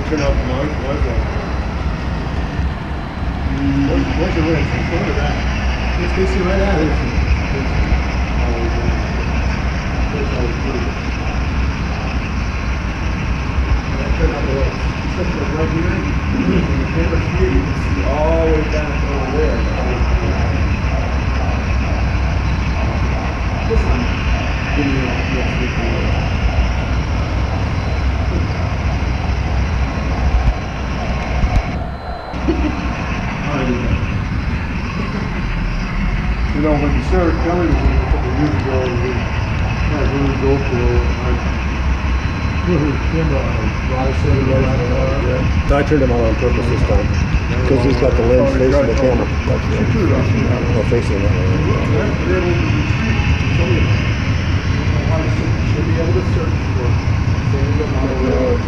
turn off the noise. Where's the rinse? What's going to that? It's facing right at it. Turn on the lights. It's right here. When the camera's here, you can see all the way down over there. This one. Give me a You know, when Sarah Kelly was in a couple of years ago, we had her GoPro, I turned him on purpose this time because he's got the lens facing the camera. Well, facing that way. Should be able to search for things on the road.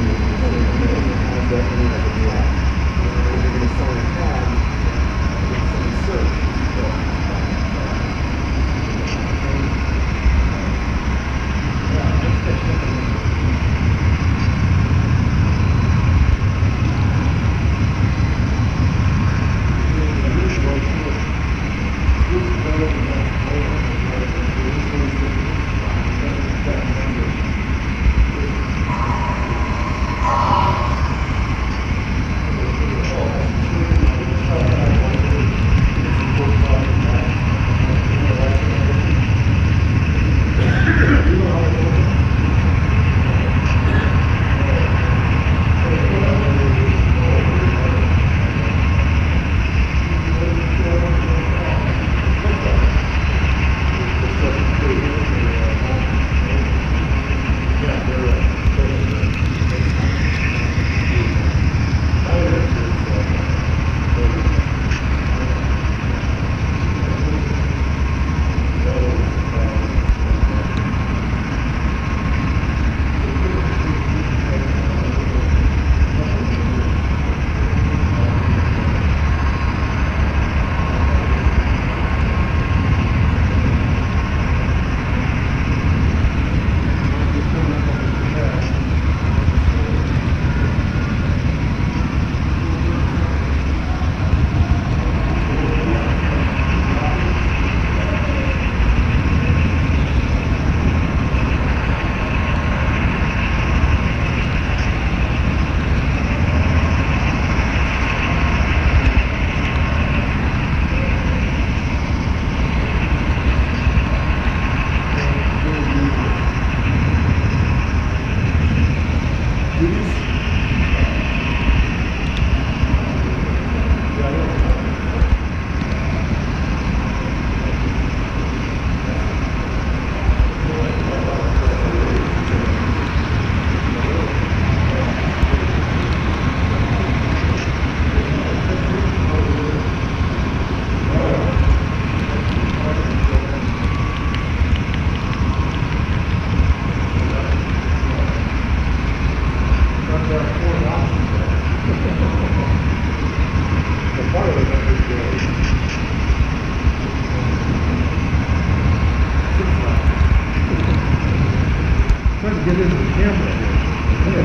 Get into the camera here.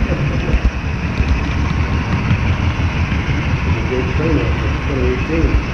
Great trailer for 2018.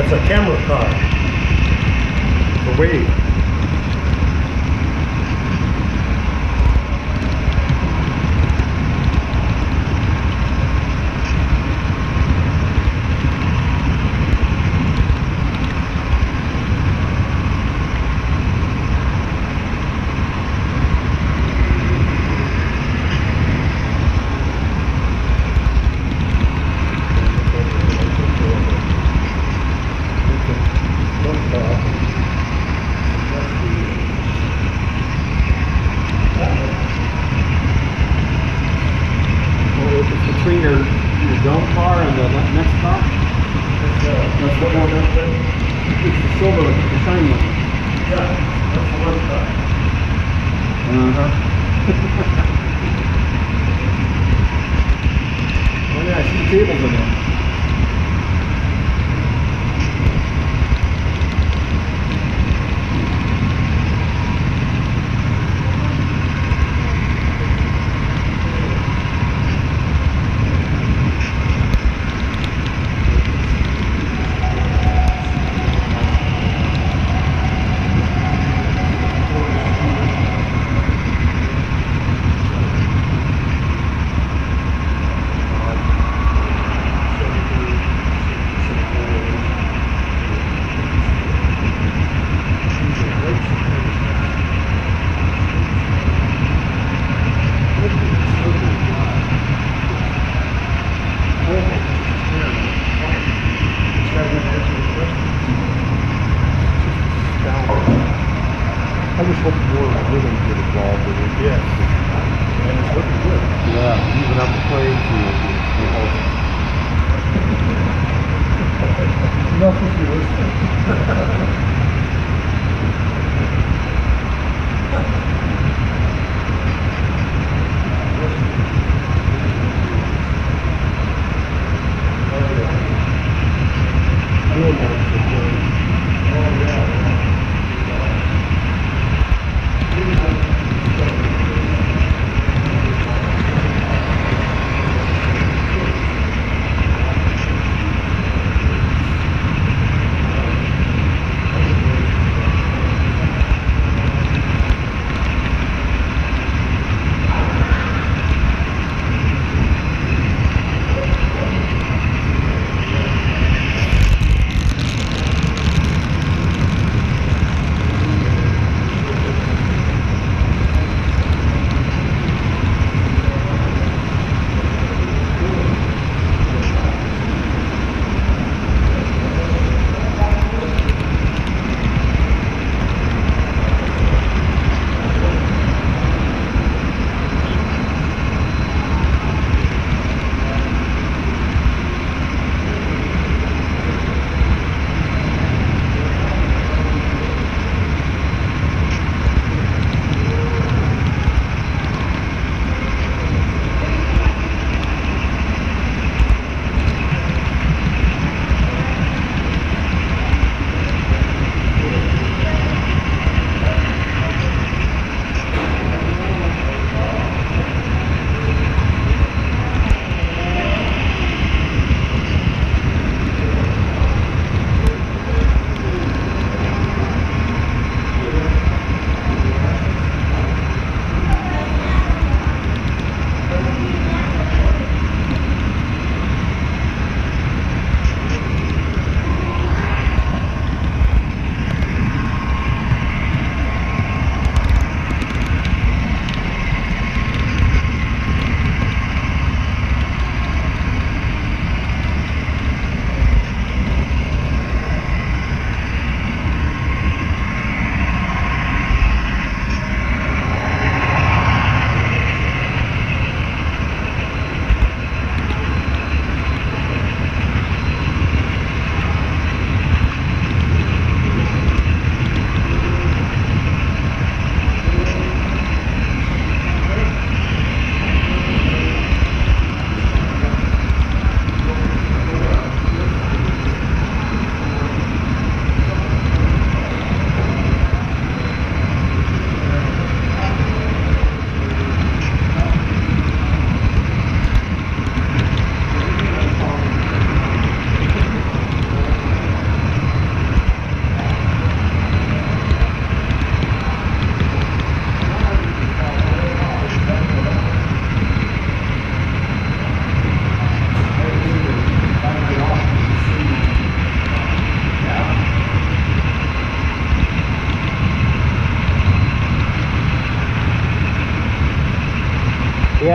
That's a camera car. The Wave. Between your dump car and the next car? That's the one. It's the silver, the shiny one. Yeah, that's the one car. Oh yeah, I see tables in there. I just hope more women get involved in it. Yes. And it's looking good. Yeah, even up the playing field. Enough if you listen.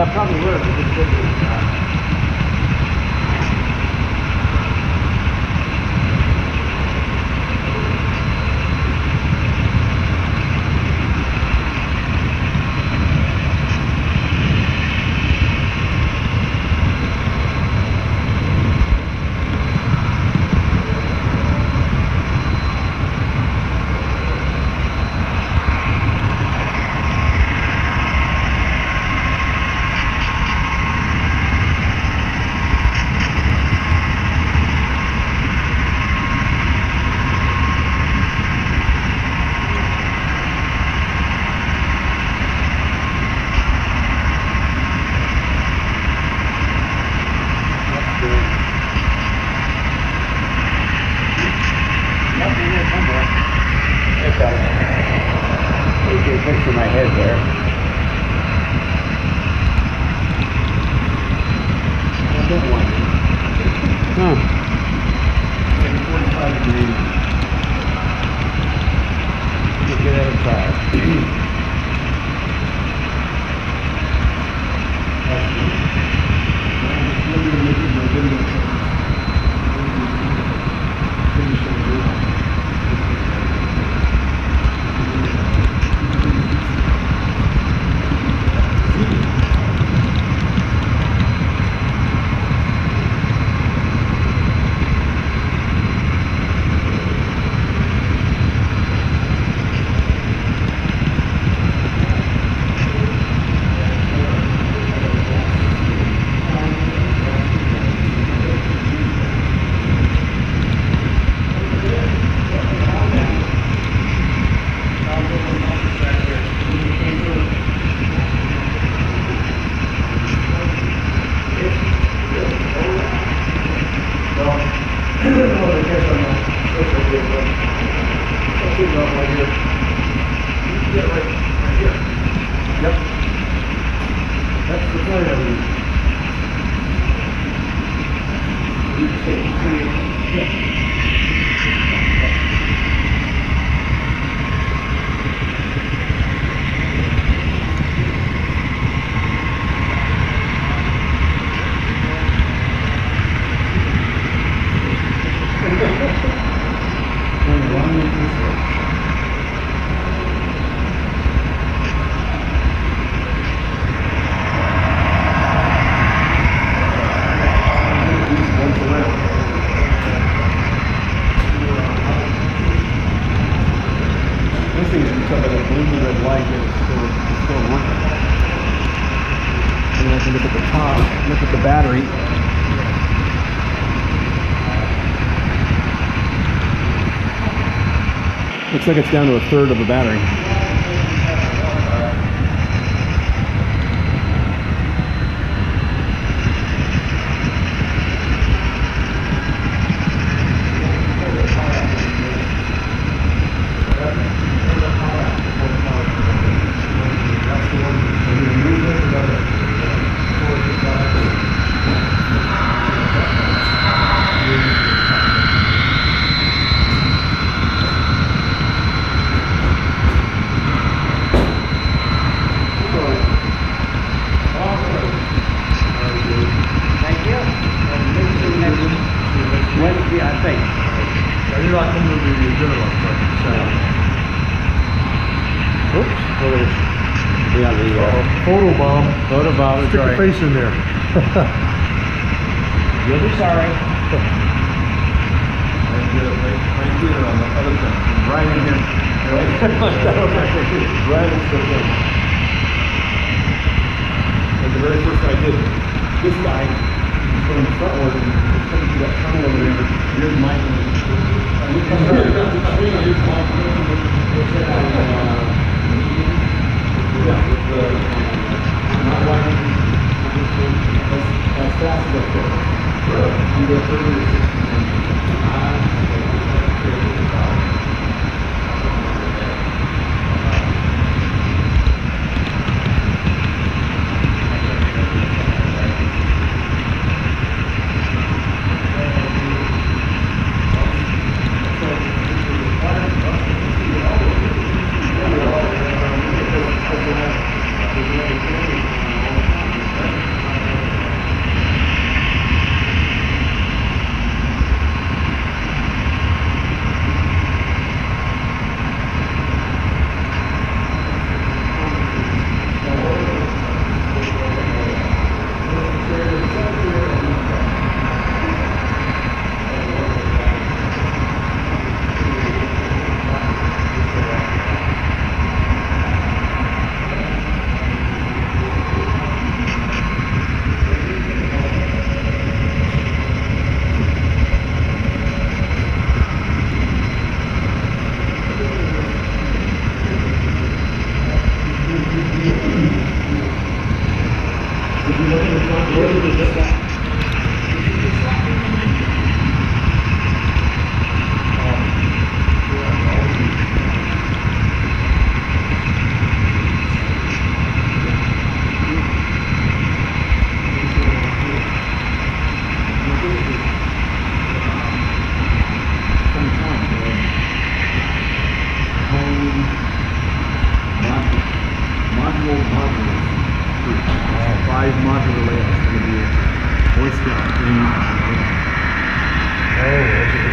Yeah, probably would. Picture my head there. I don't want it. Huh. 45 degrees. We'll get out of tire. Look at the top, look at the battery. Looks like it's down to a third of the battery. Wednesday, I think. You're not coming to the general Oops. Yeah, the photo bomb. photo bomb is Stick right. your face in there. You'll be sorry. Right here on the other side. Right in here. Right in the And the very first I did, this guy was going frontward and was coming through that tunnel over there. Here's Mike. And we come here across the tree, and here's Mike. Yeah, with the not running as fast as I could. You go 30 to 60.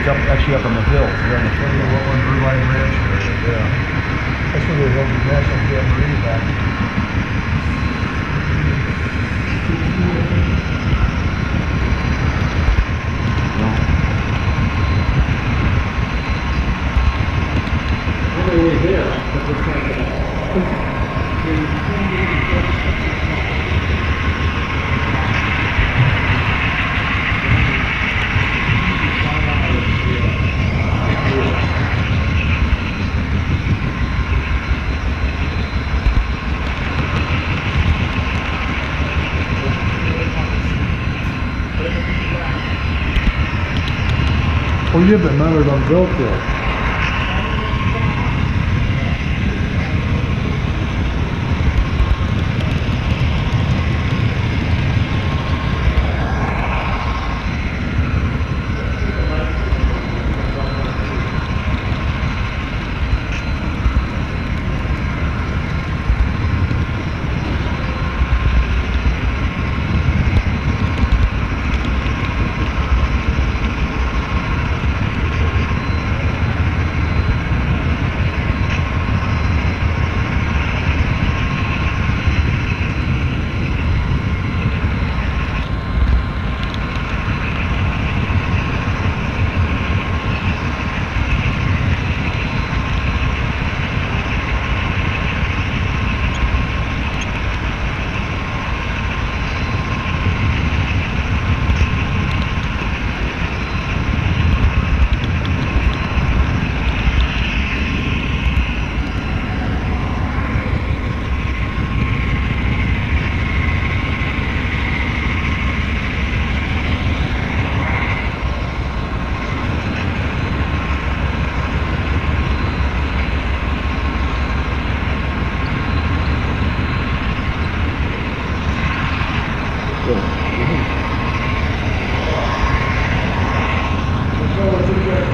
actually up on the hill. You're on the hill. What one Blue Line Ranch area, yeah. That's where they held the National Jamboree back. On the way there, but we're trying to Oh, yeah, but none of them built there. Yeah.